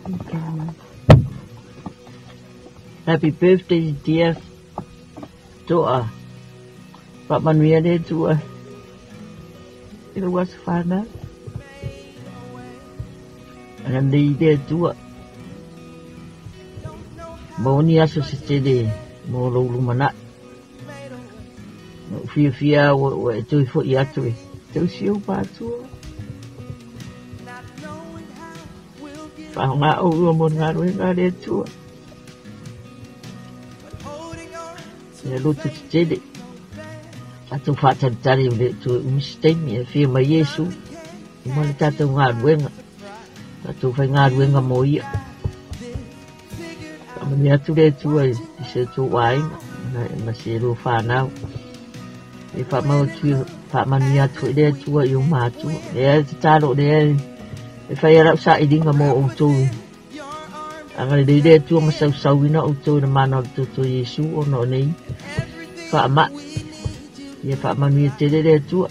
Okay. Happy birthday, dear daughter. But when we are there to it was fun. And they there to Moni aso se tele mo lo lumana. Fia wa tu fo ia tu. Tu siu pa tu. Pa nga o mo nga ro nga de tu. Ya lu tu tele. Atu fa tari le tu mistake ya fia ma Yesu. Mo le tatu nga ruenga. Tatu fa nga ruenga mo ia. Mình nhớ tu đây tu ấy sẽ tu vái mà sẽ lu phá nào thì phạm mau chưa phạm mình nhớ tu đây tu ấy dùng mà tu để cha độ đây phải làm sao đi ngắm mồ tu anh ấy đi đây tu mà sâu sâu với nó tu mà nó tu Giêsu nó này phạm mà thì phạm mình nhớ chơi đây tu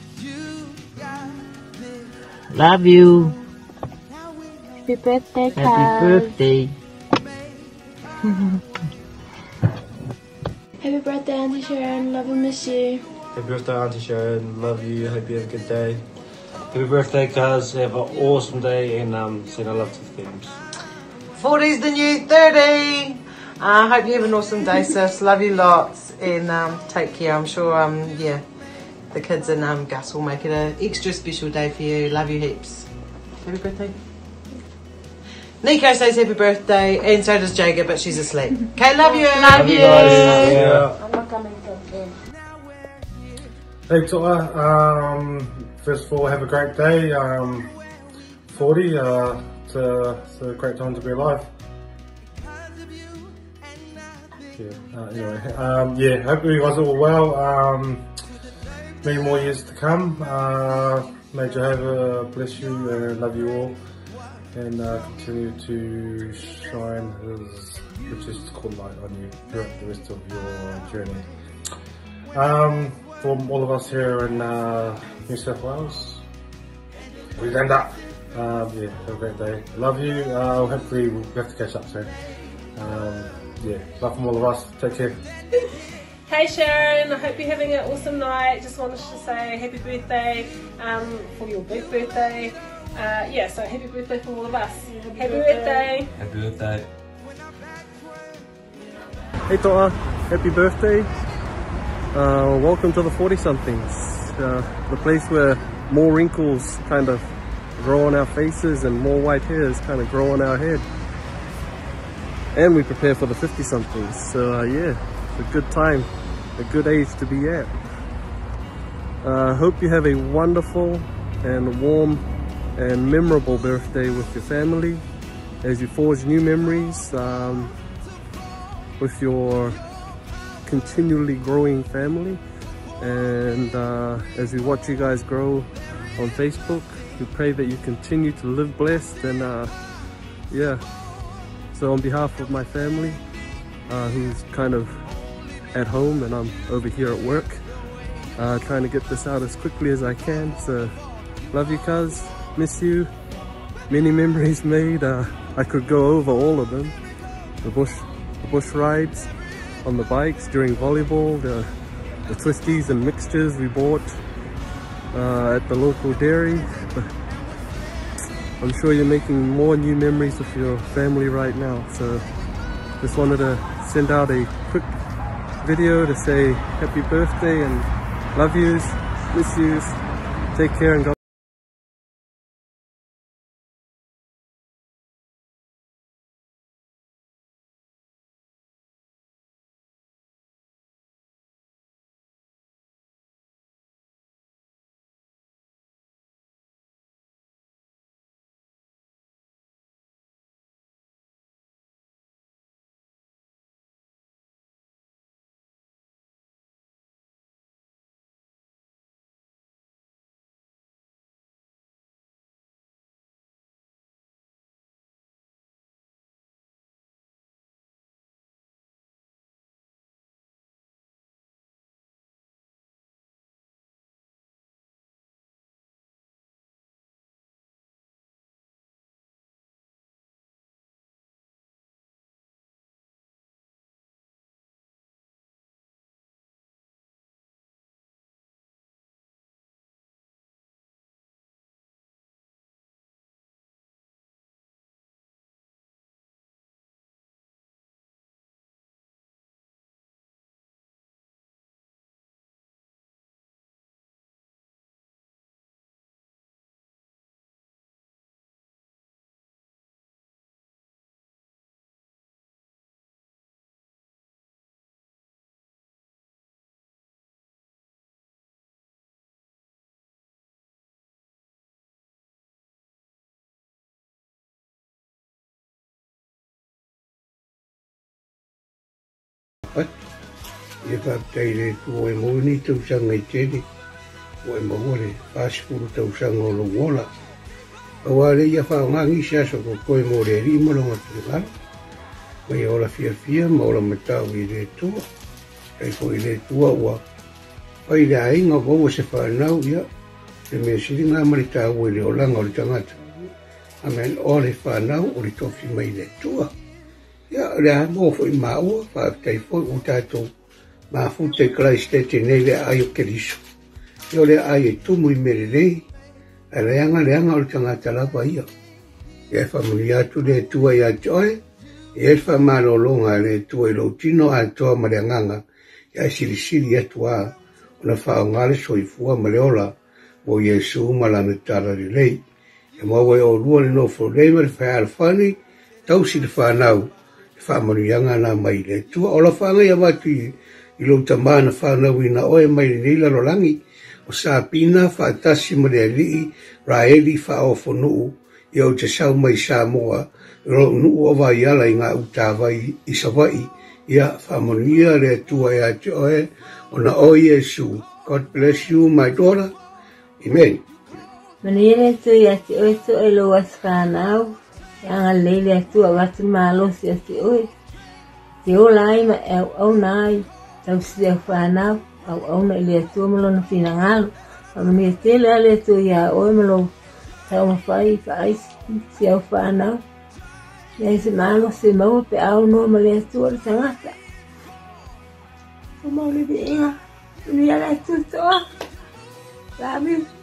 love you Happy birthday, Kaz. happy birthday. Happy birthday, Auntie Sharon. Love and miss you. Happy birthday, Auntie Sharon. Love you. Hope you have a good day. Happy birthday, Kaz. Have an awesome day and send a love to the teams. 40's the new 30. Hope you have an awesome day, sis. Love you lots and take care. I'm sure, yeah, the kids and Gus will make it an extra special day for you. Love you heaps. Happy birthday. Nico says happy birthday, and so does Jaga, but she's asleep. Okay, love you. Love you guys. Yeah. I'm not coming from there. Hey Toa, first of all have a great day, 40, it's a great time to be alive. Yeah, hope you guys are all well, many more years to come, may Jehovah bless you and love you all and continue to shine his riches called light on you throughout the rest of your journey. From all of us here in New South Wales, we end up. Yeah, have a great day. Love you. Hopefully we'll have to catch up soon. Yeah, love from all of us. Take care. Hey Sharon, I hope you're having an awesome night. Just wanted to say happy birthday for your big birthday. Yeah, so happy birthday from all of us. Happy birthday. Happy birthday. Hey Toa, happy birthday. Welcome to the 40-somethings, the place where more wrinkles kind of grow on our faces and more white hairs kind of grow on our head. And we prepare for the 50-somethings, so yeah, it's a good time, a good age to be at. Hope you have a wonderful and warm and memorable birthday with your family as you forge new memories with your continually growing family, and as we watch you guys grow on Facebook, we pray that you continue to live blessed. And yeah, so on behalf of my family who's kind of at home and I'm over here at work trying to get this out as quickly as I can, so love you cuz, miss you, many memories made. I could go over all of them, the bush rides on the bikes during volleyball, the twisties and mixtures we bought at the local dairy. I'm sure you're making more new memories with your family right now, so just wanted to send out a quick video to say happy birthday and love yous, miss yous, take care and God pat. Ia whaptai le tua e moini tausanga I tene. O e maore, pasikuru tausanga o longola. Awale ia whaongangi siasa ko koe mo re ri mo longa tūngana. Mai ola fia ma ola matau I le tua. Kai ko I le tua ua. Pai le ainga ko se whanau ia. Te me siringa marita ua le olanga o le tangata. Amen ole whanau o le tofi mai le tua. Ia le a mofo I maua, whaatai fo o tātou. Ma fute Christe te nei le ai o keriso. Ia le ai e tumu I mere rei. A leanga o le tangata lapa ia. Ia whamuri atu le tua I atoe. Ia whamarolonga le tua I lotino atoa ma le anganga. Ia sirisiri atua. Ona whaongale soifua ma le ola. Mo Yesu ma la metara le lei. Ia maua o rua le nofo leima le whae alfani. Tausi le whanau. Whamarianga na mai le tua. Ola whanga ia watu I lo tamana whanau ina oe mai le nila rolangi. O sa pina whaatasi ma le alii. Raeli whaofo nuu. Ia o te sau mai Samoa. Ro nuu o vai ala I ngā utawai I Savai. Ia whamonia le tua ia te oe. Ona o Yesu. God bless you, my daughter. Amen. Manere tu ia te oe tu e lo as whanau. Anga leile atu a watu mālosi a te oe. Te o lai ma au nai. Tau si a whanau. Au na ili atu malona whina ngalo. Manere te le ale atu ia oe malo. Tau mawhai si au whanau. Ia se mālosi maua pe au no male atu o le tangata. O maule di inga. Ni ala atu toa. Love you.